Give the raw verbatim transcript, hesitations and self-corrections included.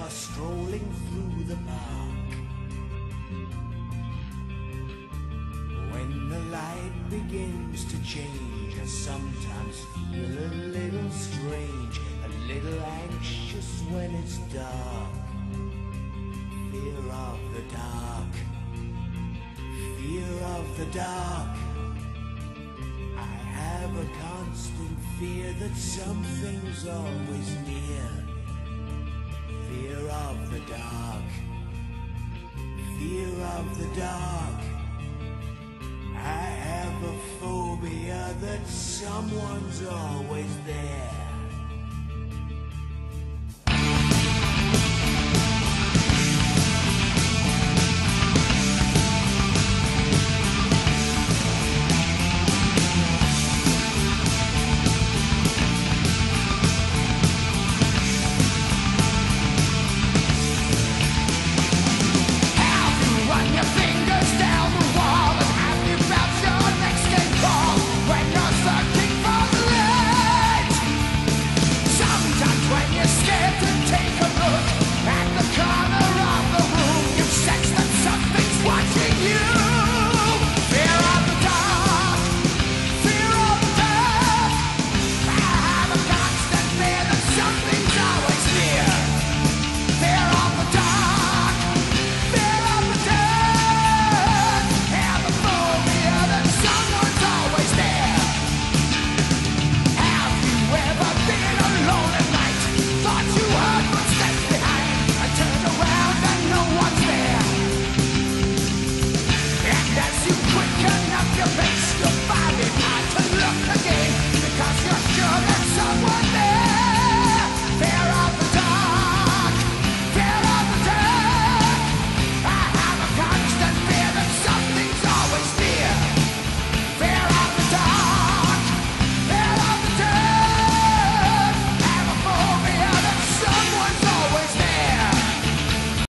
are strolling through the park. When the light begins to change, I sometimes feel a little strange, a little anxious when it's dark. Fear of the dark, fear of the dark. I have a constant fear that something's always near. Fear of the dark, fear of the dark. I have a phobia that someone's always there.